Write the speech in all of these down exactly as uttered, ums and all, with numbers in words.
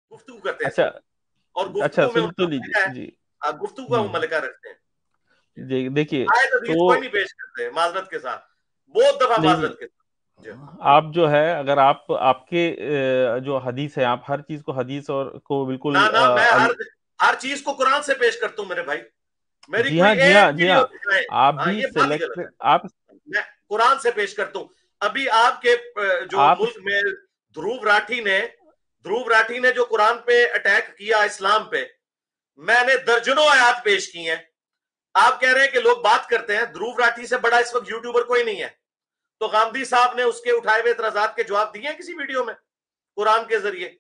गुफ्तगू करते हैं अच्छा सिर्फ, और अच्छा गुफ्तगू में सुन तो उनका मलिका लीजिए है, जी। आ, गुफ्तगू का वो हम्म। मलिका रखते हैं। जी देखिए आयत हदीस कोई तो नहीं पेश करते माजरत के साथ, बहुत दफा नहीं नहीं, माजरत के साथ जी। आप जो है अगर आप आपके अ, जो हदीस है, आप हर चीज को हदीस और को ना बिल्कुल ना, अ, मैं हर अल, हर चीज को कुरान से पेश करता हूँ मेरे भाई, मेरी जी कोई हाँ जी हाँ एक जी वीडियो हाँ। दिखाए। आप हाँ, भी ये बात ही गलत सेलेक्ट है। आप मैं कुरान से पेश करता हूँ। अभी आपके अ, जो आप मुल्क में ध्रुव राठी ने ध्रुव राठी ने जो कुरान पे अटैक किया इस्लाम पे, मैंने दर्जनों आयात पेश की हैं। आप कह रहे हैं कि लोग बात करते हैं, ध्रुव राठी से बड़ा इस वक्त यूट्यूबर कोई नहीं है, तो गांधी साहब ने उसके उठाए हुए इतराजात के जवाब दिए हैं किसी वीडियो में कुरान के जरिए?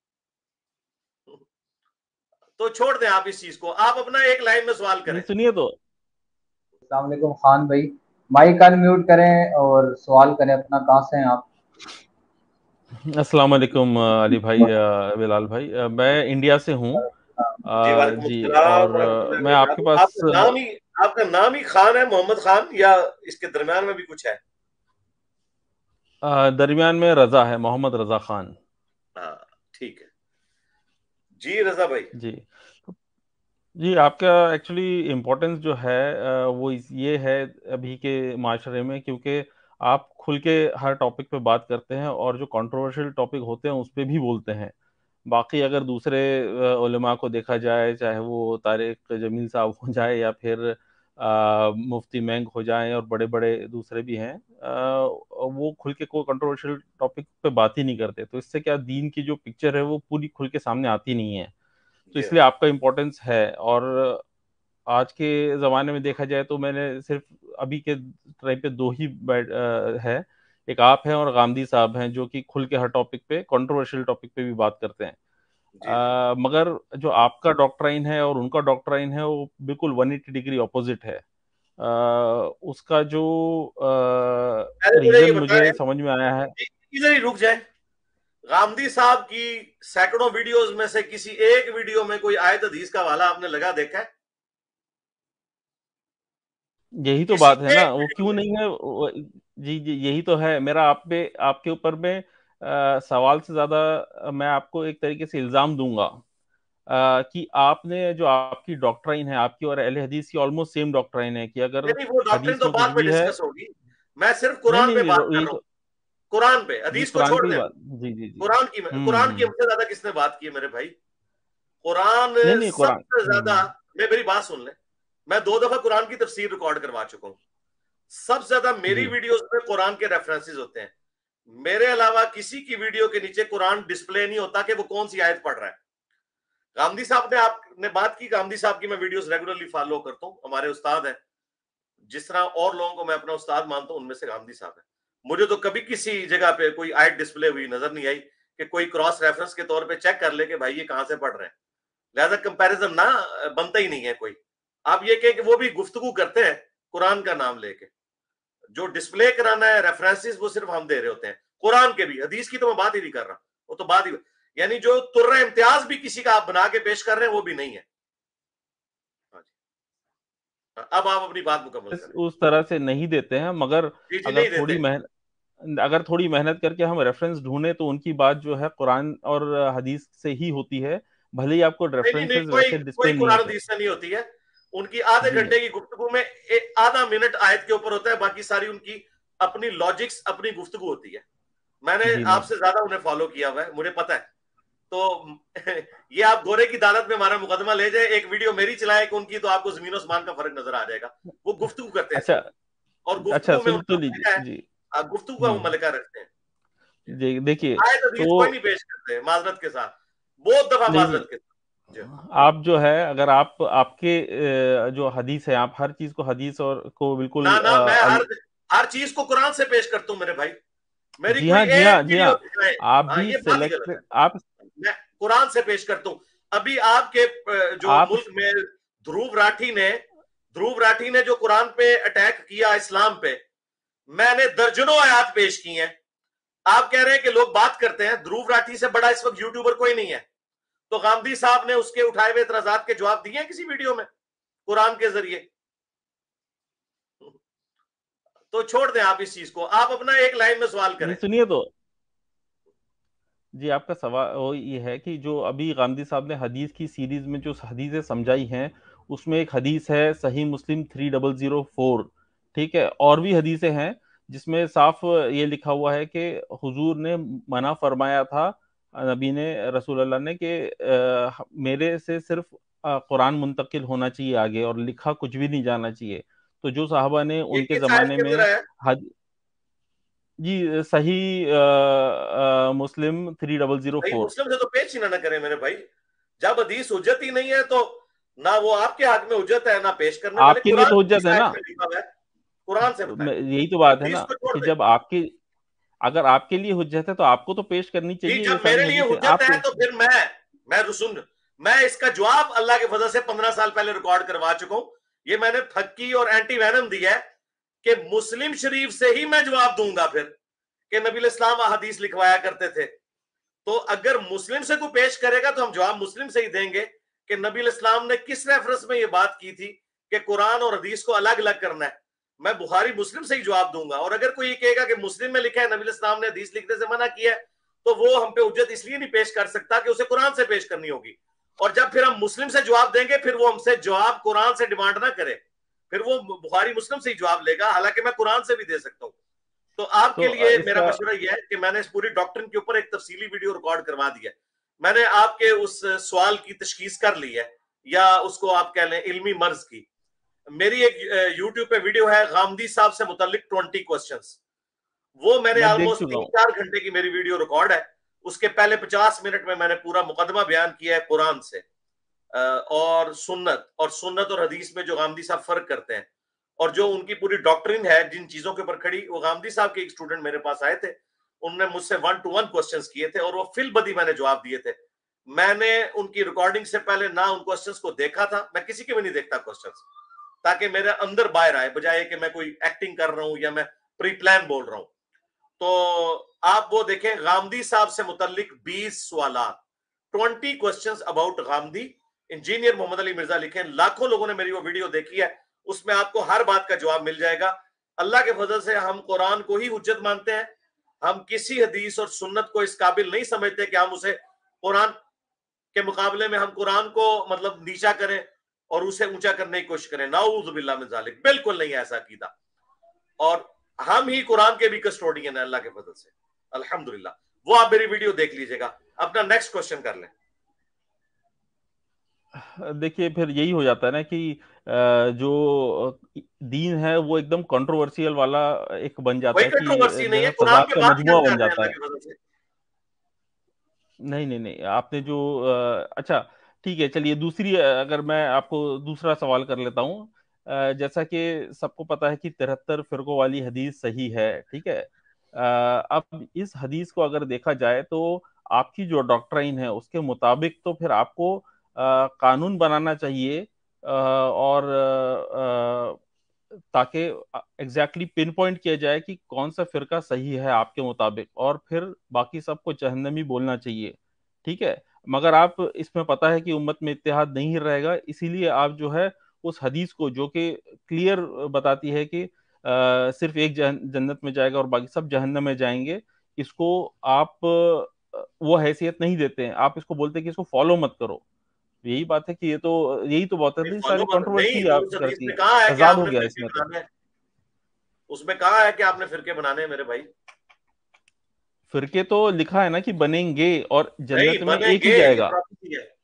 तो छोड़ दें आप इस चीज को, आप अपना एक लाइन में सवाल नहीं करें। सुनिए तो। अस्सलाम वालेकुम खान भाई, माइक अनम्यूट करें और सवाल करें अपना। कहाँ से हैं आप? अस्सलाम वालेकुम अ, अली भाई, अ, बिलाल भाई, अ, मैं इंडिया से हूँ। जी अ, वालेकुम जी अस्सलाम और अ, वरहमतुल्लाहि मैं आपके वबरकातुहू। पास आपका नाम ही आपका नाम ही खान है, मोहम्मद खान, या इसके दरमियान में भी कुछ है? अ, दरमियान में रज़ा है, मोहम्मद रज़ा खान। हाँ, ठीक है जी रजा भाई। जी जी, आपका एक्चुअली इम्पोर्टेंस जो है अ, वो इस ये है अभी के माशरे में, क्योंकि आप खुल के हर टॉपिक पे बात करते हैं और जो कंट्रोवर्शियल टॉपिक होते हैं उस पे भी बोलते हैं। बाकी अगर दूसरे अ, उलेमा को देखा जाए, चाहे वो तारिक जमील साहब हो जाए या फिर अ, मुफ्ती मेंग हो जाए और बड़े बड़े दूसरे भी हैं, अ, वो खुल के कोई कंट्रोवर्शियल टॉपिक पे बात ही नहीं करते, तो इससे क्या दीन की जो पिक्चर है वो पूरी खुल के सामने आती नहीं है। तो जी इसलिए आपका इम्पोर्टेंस है। और आज के ज़माने में देखा जाए तो मैंने सिर्फ अभी के टाइम पे दो ही बैठ अ, है, एक आप हैं और गांधी साहब हैं, जो कि खुल के हर टॉपिक पे, कंट्रोवर्शियल टॉपिक पे भी बात करते हैं। जी जी अ, मगर जो आपका डॉक्ट्राइन है और उनका डॉक्ट्राइन है वो बिल्कुल वन एटी डिग्री ऑपोजिट है। अ, उसका जो पहले मुझे ये रीज़न मुझे बताएं, समझ में आया है। इधर ही रुक जाए। गांधी साहब की सैकड़ों वीडियोस में से किसी एक वीडियो में कोई आयत हदीस का वाला आपने लगा देखा है? यही तो किसी बात है ना, एक वो वीडियो क्यों में? नहीं है वो, जी जी यही तो है मेरा आप पे, आपके ऊपर में अ, सवाल से ज्यादा अ, मैं आपको एक तरीके से इल्जाम दूंगा अ, कि आपने जो आपकी डॉक्ट्राइन है, आपकी और अहले हदीस की ऑलमोस्ट सेम डॉक्ट्राइन है कि नहीं अगर नहीं, वो डॉक्ट्रिन हदीस तो में कुछ बाद में भी है। डिस्कस होगी, मैं सिर्फ नहीं कुरान नहीं पे बात नहीं, कर यही रहा हूं। तो। कुरान पे, जी हदीस को कुरान छोड़ की दें। बात, जी जी जी। कुरान की हम्म कुरान की हम्म। हमसे ज्यादा किसने बात की है मेरे भाई? कुरान नहीं नहीं कुरान, सबसे ज्यादा, हम्म मैं मेरी बात सुन ले, मैं दो दफा कुरान की तफसीर रिकॉर्ड करवा चुका हूं। सबसे ज्यादा मेरी जी वीडियोस में कुरान के रेफरेंसेस होते हैं। मेरे अलावा किसी की वीडियो के नीचे कुरान डिस्प्ले नहीं होता कि वो कौन सी आयत पढ़ रहा है। गांधी साहब ने आपने बात की, गांधी साहब की मैं वीडियोस रेगुलरली फॉलो करता हूं, हमारे उस्ताद हैं। जिस तरह और लोगों को मैं अपना उस्ताद मानता हूं, उनमें से गांधी साहब है। मुझे तो कभी किसी जगह पे कोई आयत डिस्प्ले हुई नजर नहीं आई कि कोई क्रॉस रेफरेंस के तौर पे चेक कर ले कि भाई ये कहां से पढ़ रहे हैं। लिहाजा कंपैरिजन ना बनता ही नहीं है कोई। आप ये कहें कि वो भी गुफ्तगू करते हैं कुरान का नाम लेके, जो डिस्प्ले कराना है रेफरेंसेस वो सिर्फ हम दे रहे होते हैं। कुरान के भी, हदीस की तो मैं बात ही नहीं कर रहा, वो तो बात ही, यानी जो तुर्रा इम्तियाज भी किसी का आप बना के पेश कर रहे हैं वो भी नहीं है। हाँ जी, अब आप अपनी बात मुकम्मल इस- करें। उस तरह से नहीं देते हैं, मगर जी जी, अगर नहीं थोड़ी देते। मेहनत अगर थोड़ी मेहनत करके हम रेफरेंस ढूंढे तो उनकी बात जो है कुरान और हदीस से ही होती है, भले ही आपको नहीं नहीं नहीं, रेफरेंसेस कोई वैसे कोई डिस्प्ले नहीं कुरान होते। हदीस से नहीं होती है। उनकी आधे जी घंटे की गुफ्तगू में एक आधा मिनट आयत के ऊपर होता है, बाकी सारी उनकी अपनी लॉजिक्स, अपनी गुफ्तगू होती है। मैंने जी नहीं। आपसे ज्यादा उन्हें फॉलो किया हुआ है, मुझे पता है। तो ये आप गोरे की अदालत में हमारा मुकदमा ले जाए, एक वीडियो मेरी चलाए कि उनकी, तो आपको जमीन आसमान का फर्क नजर आ जाएगा। वो गुफ्तगू करते हैं अच्छा सिर्फ, और अच्छा गुफ्तगू में सुन तो उनका लीजिए मलिका है। जी। आ, गुफ्तगू का वो हम्म। मलिका रखते हैं। जी देखिए आयत हदीस कोई तो, नहीं पेश करते माजरत के साथ, बहुत दफा नहीं नहीं, माजरत के साथ जी। आप जो है अगर आप आपके अ, जो हदीस है, आप हर चीज को हदीस और को ना बिल्कुल ना, मैं अ, हर अल, हर चीज को कुरान से पेश करता हूं मेरे भाई, मेरी जी कोई हाँ जी हाँ एक जी वीडियो हाँ। दिखाए। आप हाँ, भी ये बात ही गलत सिलेक्ट है। आप मैं कुरान से पेश करता हूं। अभी आपके अ, जो आप मुल्क में ध्रुव राठी ने ध्रुव राठी ने जो कुरान पे अटैक किया इस्लाम पे, मैंने दर्जनों आयात पेश की हैं। आप कह रहे हैं कि लोग बात करते हैं, ध्रुव राठी से बड़ा इस वक्त यूट्यूबर कोई नहीं है, तो गांधी साहब ने उसके उठाए हुए इतराजात के जवाब दिए हैं किसी वीडियो में कुरान के जरिए? तो छोड़ दें आप इस चीज को, आप अपना एक लाइन में सवाल नहीं करें। सुनिए तो। جی آپ کا سوال وہ یہ ہے کہ جو ابھی غامدی صاحب نے حدیث کی سیریز میں جو حدیثیں سمجھائی ہیں اس میں ایک حدیث ہے صحیح مسلم تھری ڈبل زیرو فور، ٹھیک ہے، اور بھی حدیثیں ہیں جس میں صاف یہ لکھا ہوا ہے کہ حضور نے منع فرمایا تھا، نبی نے، رسول اللہ نے، کہ آ، میرے سے صرف آ، قرآن منتقل ہونا چاہیے آگے، اور لکھا کچھ بھی نہیں جانا چاہیے. تو جو صحابہ نے یہ ان کے کس آیت زمانے کے میں اندر آیا؟ حد جی صحیح آ، آ، مسلم تھری ڈبل زیرو صحیح فور. مسلم سے تو پیش ہی نہ نہ کریں میرے بھائی. جب حدیث حجت ہی نہیں ہے تو نہ وہ آپ کے حق میں حجت ہے نہ پیش کرنے والے. آپ کے لیے قرآن تو کس حجت ہے آیت نا، میں لکھا ہوا ہے؟ قرآن سے بتائیں. یہی تو بات ہے حدیث نا کو چھوڑ کہ دیں. جب آپ کی، اگر آپ کے لیے حجت ہے تو آپ کو تو پیش کرنی جی چاہیے یہ جب ساری میرے لیے حدیثیں. حجت آپ ہے تو پھر میں میں رسول میں اس کا جواب اللہ کے فضل سے پندرہ سال پہلے ریکارڈ کروا چکا ہوں. یہ میں نے پھکی اور اینٹی وینم دی ہے کہ مسلم شریف سے ہی میں جواب دوں گا پھر کہ نبی الاسلام حدیث لکھوایا کرتے تھے. تو اگر مسلم سے کوئی پیش کرے گا تو ہم جواب مسلم سے ہی دیں گے کہ نبی الاسلام نے کس ریفرنس میں یہ بات کی تھی کہ قرآن اور حدیث کو الگ الگ کرنا ہے. میں بخاری مسلم سے ہی جواب دوں گا. اور اگر کوئی یہ کہے گا کہ مسلم میں لکھا ہے نبی الاسلام نے حدیث لکھنے سے منع کیا ہے تو وہ ہم پہ حجت اس لیے نہیں پیش کر سکتا کہ اسے قرآن سے پیش کرنی ہوگی. اور جب پھر ہم مسلم سے جواب دیں گے پھر وہ ہم سے جواب قرآن سے ڈیمانڈ نہ کرے، پھر وہ بخاری مسلم سے ہی جواب لے گا، حالانکہ میں قرآن سے بھی دے سکتا ہوں. تو آپ کے تو لیے اس میرا کا مشورہ یہ ہے کہ میں نے اس پوری ڈاکٹرن کے اوپر ایک تفصیلی ویڈیو ریکارڈ کروا دیا ہے. میں نے آپ کے اس سوال کی تشخیص کر لی ہے، یا اس کو آپ کہہ لیں علمی مرض کی. میری ایک یوٹیوب پہ ویڈیو ہے غامدی صاحب سے متعلق ٹوینٹی کوسچنز. وہ میں نے میں دیکھ آلموسٹ چکا تین ہوں. چار گھنٹے کی میری ویڈیو ریکارڈ ہے. اس کے پہلے پچاس منٹ میں میں نے پورا مقدمہ بیان کیا ہے قرآن سے اور سنت، اور سنت اور حدیث میں جو غامدی صاحب فرق کرتے ہیں، اور جو ان کی پوری ڈاکٹرین ہے جن چیزوں کے اوپر کھڑی. وہ غامدی صاحب کے ایک اسٹوڈنٹ میرے پاس آئے تھے، انہوں نے مجھ سے ون ٹو ون کوسچنز کیے تھے اور وہ فل بدی میں نے جواب دیے تھے. میں نے ان کی ریکارڈنگ سے پہلے نہ ان کوسچنز کو دیکھا تھا، میں کسی کے بھی نہیں دیکھتا کوسچنز، تاکہ میرے اندر باہر آئے بجائے کہ میں کوئی ایکٹنگ کر رہا ہوں یا میں پری پلان بول رہا ہوں. تو آپ وہ دیکھیں غامدی صاحب سے متعلق بیس سوالات، twenty questions about Ghamidi. Engineer Muhammad Ali Mirza لکھیں. لاکھوں لوگوں نے میری وہ ویڈیو دیکھی ہے، اس میں آپ کو ہر بات کا جواب مل جائے گا. اللہ کے فضل سے ہم قرآن کو ہی حجت مانتے ہیں. ہم کسی حدیث اور سنت کو اس قابل نہیں سمجھتے کہ ہم اسے قرآن کے مقابلے میں ہم قرآن کو مطلب نیچا کریں اور اسے اونچا کرنے کی کوشش کریں. نعوذ باللہ من ذالک، بالکل نہیں ایسا عقیدہ. اور ہم ہی قرآن کے بھی کسٹوڈین ہیں اللہ کے فضل سے الحمدللہ. وہ آپ میری ویڈیو دیکھ لیجئے گا. اپنا نیکسٹ کوشچن کر لیں. دیکھیے پھر یہی ہو جاتا ہے نا کہ جو دین ہے وہ ایک دم کنٹروورسیل والا ایک بن جاتا کوئی ہے کہ کنٹروورسی نہیں جو ہے، ہے قرآن تضاد کے کا بات مجموعہ کر بن رہے ہیں جاتا اللہ ہے. کی فضل سے. نہیں نہیں نہیں، آپ نے جو اچھا ٹھیک ہے، چلیے دوسری، اگر میں آپ کو دوسرا سوال کر لیتا ہوں. جیسا کہ سب کو پتا ہے کہ تہتر فرقوں والی حدیث صحیح ہے، ٹھیک ہے. اب اس حدیث کو اگر دیکھا جائے تو آپ کی جو ڈاکٹرائن ہے اس کے مطابق تو پھر آپ کو قانون بنانا چاہیے، اور تاکہ ایگزیکٹلی پن پوائنٹ کیا جائے کہ کون سا فرقہ صحیح ہے آپ کے مطابق، اور پھر باقی سب کو جہنمی بولنا چاہیے، ٹھیک ہے. مگر آپ اس میں پتا ہے کہ امت میں اتحاد نہیں رہے گا، اسی لیے آپ جو ہے اس حدیث کو جو کہ کلیئر بتاتی ہے کہ صرف ایک جنت میں جائے گا اور باقی سب جہنم میں جائیں گے، اس کو آپ وہ حیثیت نہیں دیتے ہیں. آپ اس کو بولتے ہیں کہ اس کو فالو مت کرو. یہی بات ہے کہ یہ تو یہی تو بات ہے، فالو ساری مت نہیں، کنٹروورسی تو آپ اس حدیث کرتی میں ہے، کہا ہے کہ تضاد آپ ہو نے گیا اس فرقے میں. تو بنانے ہیں، اس میں کہا ہے کہ آپ نے فرقے بنانے ہیں میرے بھائی. فرقے تو لکھا ہے نا کہ بنیں گے، اور جنت نہیں میں بنیں ایک ہی گے، جائے یہ گا، پراپھیسی ہے.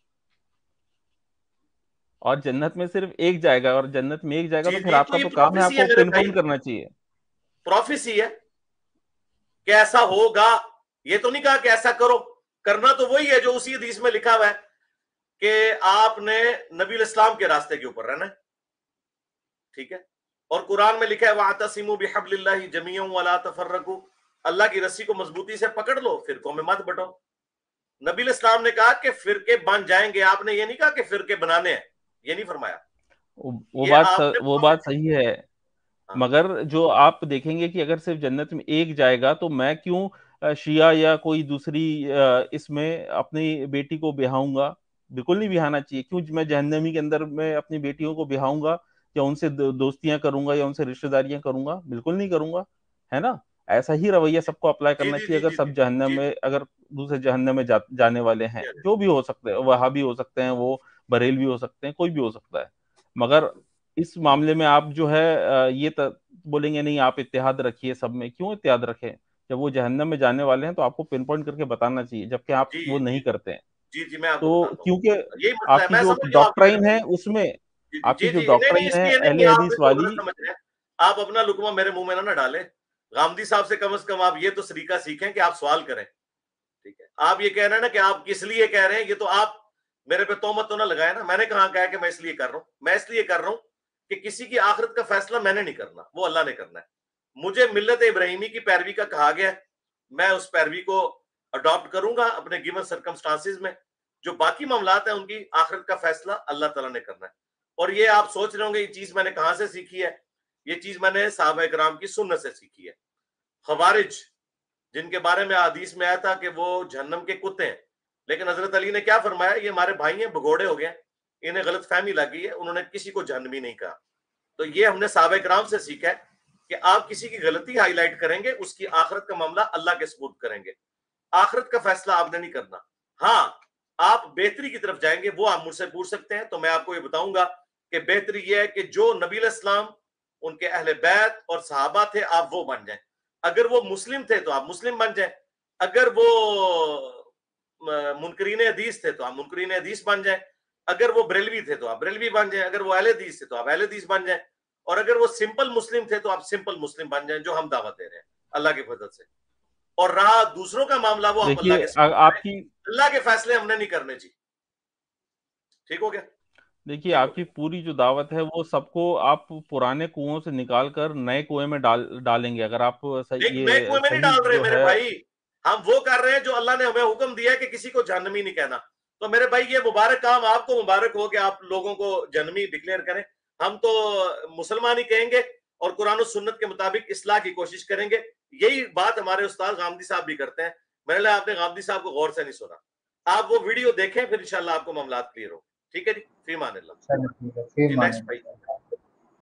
اور جنت میں صرف ایک جائے گا، اور جنت میں ایک جائے گا جی تو پھر جی، آپ تو کا یہ تو کام ہے آپ پروفیسی ہے کو میرے پن بھائی، پوائنٹ کرنا چاہیے. پروفیسی ہے کہ ایسا ہوگا. یہ تو نہیں کہا کہ ایسا کرو، کرنا تو وہی ہے جو اسی حدیث میں لکھا ہوا ہے کہ آپ نے نبی الاسلام کے راستے کے اوپر رہنا ہے، ٹھیک ہے. اور قرآن میں لکھا ہے وَاعْتَصِمُوا بِحَبْلِ اللَّهِ جَمِيعًا وَلَا تَفَرَّقُوا، اللہ کی رسی کو مضبوطی سے پکڑ لو، فرقوں میں مت بٹو. نبی الاسلام نے کہا کہ فرقے بن جائیں گے، آپ نے یہ نہیں کہا کہ فرقے بنانے ہیں، یہ نہیں فرمایا. وہ یہ بات آپ نے وہ بات صحیح ہے، ہاں مگر جو آپ دیکھیں گے کہ اگر صرف جنت میں ایک جائے گا تو میں کیوں شیعہ یا کوئی دوسری اس میں اپنی بیٹی کو بہاؤں گا؟ بالکل نہیں بہانا چاہیے. کیوں میں جہنمی کے اندر میں اپنی بیٹیوں کو بہاؤں گا یا ان سے دوستیاں کروں گا یا ان سے رشتہ داریاں کروں گا؟ بالکل نہیں کروں گا، ہے نا. ایسا ہی رویہ سب کو اپلائی جی کرنا جی چاہیے. جی اگر جی سب جی جہنم جی میں اگر دوسرے جہنم میں جا, جانے والے ہیں, جو بھی ہو سکتے ہیں, وہابی ہو سکتے ہیں, وہ بریلوی ہو سکتے ہیں, کوئی بھی ہو سکتا ہے, مگر اس معاملے میں آپ جو ہے یہ بولیں گے نہیں آپ اتحاد رکھیے سب میں. کیوں اتحاد رکھیں؟ جب وہ جہنم میں جانے والے ہیں تو آپ کو پن پوائنٹ کر کے بتانا چاہیے, جبکہ آپ جی وہ نہیں جی کرتے ہیں. جی جی میں آپ کو تو بتاتا ہوں, کیونکہ یہی مسئلہ ہے, آپ کی میں جو سمجھ رہا ہوں آپ کی میرے ڈاکٹرائن ہے بھائی. اس میں جی جی آپ کی جی جو جی نہیں نہیں, ڈاکٹرائن اس ہے لیے اہل نہیں, آپ حدیث اس کو والی. غلط سمجھ رہے ہیں. آپ اپنا لقمہ میرے منہ میں نہ ڈالیں. غامدی صاحب سے کم از کم آپ یہ تو سلیقہ سیکھیں کہ آپ سوال کریں. ٹھیک ہے, آپ یہ کہہ رہے ہیں نا کہ آپ کس لیے کہہ رہے ہیں, یہ تو آپ میرے پہ تہمت تو نہ لگائے نا. میں نے کہاں کہا کہ میں اس لیے کر رہا ہوں. میں اس لیے کر رہا ہوں کہ کسی کی آخرت کا فیصلہ میں نے نہیں کرنا, وہ اللہ نے کرنا ہے. مجھے ملت ابراہیمی کی پیروی کا کہا گیا ہے, میں اس پیروی کو اڈاپٹ کروں گا اپنے گیون سرکمسٹانسز میں. جو باقی معاملات ہیں ان کی آخرت کا فیصلہ اللہ تعالیٰ نے کرنا ہے. اور یہ آپ سوچ رہے ہوں گے یہ چیز میں نے کہاں سے سیکھی ہے, یہ چیز میں نے صحابہ کرام کی سنت سے سیکھی ہے. خوارج جن کے بارے میں حدیث میں آیا تھا کہ وہ جہنم کے کتے ہیں, لیکن حضرت علی نے کیا فرمایا, یہ ہمارے بھائی ہیں, بھگوڑے ہو گئے, انہیں غلط فہمی لگی ہے, انہوں نے کسی کو جہنمی نہیں کہا. تو یہ ہم نے صحابہ کرام سے سیکھا ہے کہ آپ کسی کی غلطی ہائی لائٹ کریں گے, اس کی آخرت کا معاملہ اللہ کے سپرد کریں گے. آخرت کا فیصلہ آپ نے نہیں کرنا. ہاں آپ بہتری کی طرف جائیں گے, وہ آپ مجھ سے پوچھ سکتے ہیں, تو میں آپ کو یہ بتاؤں گا کہ بہتری یہ ہے کہ جو نبی علیہ السلام, ان کے اہل بیت اور صحابہ تھے, آپ وہ بن جائیں. اگر وہ مسلم تھے تو آپ مسلم بن جائیں, اگر وہ منکرین حدیث تھے تو آپ منکرین حدیث بن جائیں, اگر وہ بریلوی تھے تو آپ بریلوی بن جائیں, اگر وہ اہل حدیث تھے تو آپ اہل حدیث بن جائیں, اور اگر وہ سمپل مسلم تھے تو آپ سمپل مسلم بن جائیں, جو ہم دعوت دے رہے ہیں اللہ کی فضل سے. اور رہا دوسروں کا معاملہ, وہ آپ اللہ دیکھیے کے سپرد آپ کریں. کی اللہ کے فیصلے ہم نے نہیں کرنے چاہیے. ٹھیک ہو گیا؟ دیکھیے ٹھیک ہو آپ کی گیا. پوری جو دعوت ہے وہ سب کو آپ پرانے کنووں سے نکال کر نئے کنویں میں ڈال ڈالیں گے. اگر آپ صحیح نہیں, نئے یہ کنویں میں نہیں صحیح ڈال رہے جو میرے ہے. بھائی, ہم وہ کر رہے ہیں جو اللہ نے ہمیں حکم دیا ہے کہ کسی کو جہنمی نہیں کہنا. تو میرے بھائی یہ مبارک کام آپ کو مبارک ہو کہ آپ لوگوں کو جہنمی ڈکلیئر کریں. ہم تو مسلمان ہی کہیں گے اور قرآن و سنت کے مطابق اصلاح کی کوشش کریں گے. یہی بات ہمارے استاد غامدی صاحب بھی کرتے ہیں. میرے لئے آپ نے غامدی صاحب کو غور سے نہیں سنا. آپ وہ ویڈیو دیکھیں, پھر انشاءاللہ آپ کو معاملات کلیئر ہو. ٹھیک ہے جی, فی امان اللہ. چلو ٹھیک ہے, پھر جی مان نیکسٹ بھائی.